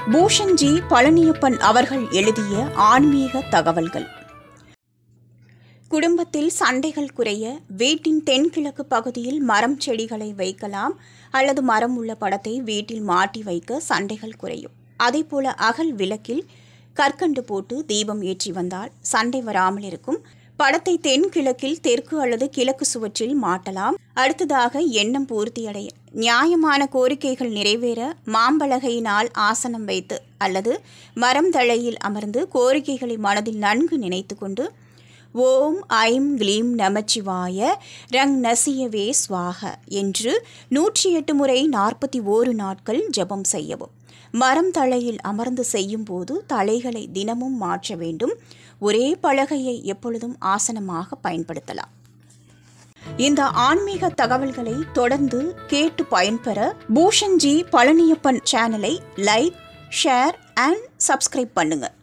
பூஷன்ஜி பழனியப்பன் அவர்கள் எழுதிய ஆன்மீக தகவல்கள். குடும்பத்தில் சண்டைகள் குறைய வீட்டின் தென்கிழக்கு பகுதியில் மரம் செடிகளை வைக்கலாம் அல்லது மரம் உள்ள படத்தை வீட்டில் மாட்டி வைக்க சண்டைகள் குறையும். அதேபோல அகல் விளக்கில் கற்கண்டு போட்டு தீபம் ஏற்றி வந்தால் சண்டை வராமல் இருக்கும். படத்தை தென்கிழக்கில் தெற்கு அல்லது கிழக்கு சுவற்றில் மாட்டலாம். அடுத்ததாக எண்ணம் பூர்த்தியடைய நியாயமான கோரிக்கைகள் நிறைவேற மாம்பலகையினால் ஆசனம் வைத்து அல்லது மரம் தழையில் அமர்ந்து கோரிக்கைகளை மனதில் நன்கு நினைத்து கொண்டு ஓம் ஐம் க்ளீம் நமச்சிவாய ரங் நசியவே ஸ்வாக என்று 108 முறை 41 நாட்கள் ஜபம் செய்யவும். மரம் தழையில் அமர்ந்து செய்யும் போது தலைகளை தினமும் மாற்ற வேண்டும். ஒரே பலகையை எப்பொழுதும் ஆசனமாக பயன்படுத்தலாம். இந்த ஆன்மீக தகவல்களை தொடர்ந்து கேட்டு பயன்பெற பூஷன்ஜி பழனியப்பன் சேனலை லைக், ஷேர் அண்ட் சப்ஸ்கிரைப் பண்ணுங்க.